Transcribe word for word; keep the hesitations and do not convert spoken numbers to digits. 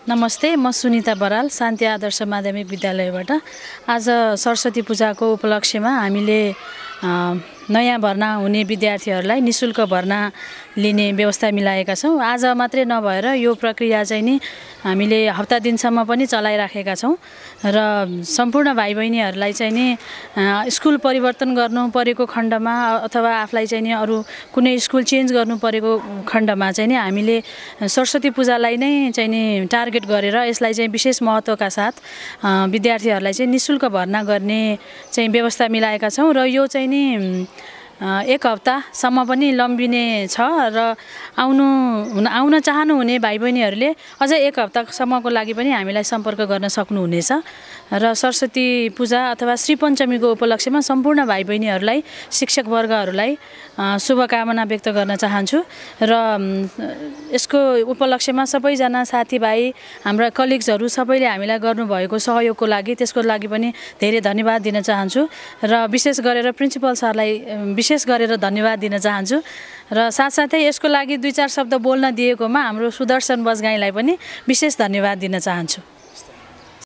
नमस्ते, म सुनिता बराल शान्ति आदर्श माध्यमिक विद्यालयबाट। आज सरस्वती पूजाको उपलक्ष्यमा हामीले नयाँ भर्ना हुने विद्यार्थीहरूलाई निशुल्क भर्ना लिने व्यवस्था मिलाएका छौँ। आज मात्रै नभएर यो प्रक्रिया चाहिँ नि हामीले हप्ता दिनसम्म पनि चलाइराखेका छौँ र सम्पूर्ण भाइ बहिनीहरूलाई चाहिँ नि स्कुल परिवर्तन गर्नु परेको खण्डमा अथवा आफूलाई चाहिँ नि अरू कुनै स्कुल चेन्ज गर्नु परेको खण्डमा चाहिँ नि हामीले सरस्वती पूजालाई नै चाहिँ नि टार्गेट गरेर यसलाई चाहिँ विशेष महत्त्वका साथ विद्यार्थीहरूलाई चाहिँ निशुल्क भर्ना गर्ने चाहिँ व्यवस्था मिलाएका छौँ र यो चाहिँ नि एक हप्तासम्म पनि लम्बिने छ र आउनु आउन चाहनुहुने भाइ बहिनीहरूले अझै एक हप्तासम्मको लागि पनि हामीलाई सम्पर्क गर्न सक्नुहुनेछ र सरस्वती पूजा अथवा श्री पञ्चमीको उपलक्ष्यमा सम्पूर्ण भाइ बहिनीहरूलाई शिक्षक वर्गहरूलाई शुभकामना व्यक्त गर्न चाहन्छु र यसको उपलक्ष्यमा सबैजना साथीभाइ हाम्रा कलिग्सहरू सबैले हामीलाई गर्नुभएको सहयोगको लागि त्यसको लागि पनि धेरै धन्यवाद दिन चाहन्छु र विशेष गरेर प्रिन्सिपल सरलाई विशेष गरेर धन्यवाद दिन चाहन्छु र साथसाथै यसको लागि दुई चार शब्द बोल्न दिएकोमा हाम्रो सुदर्शन बजगाईलाई पनि विशेष धन्यवाद दिन चाहन्छु।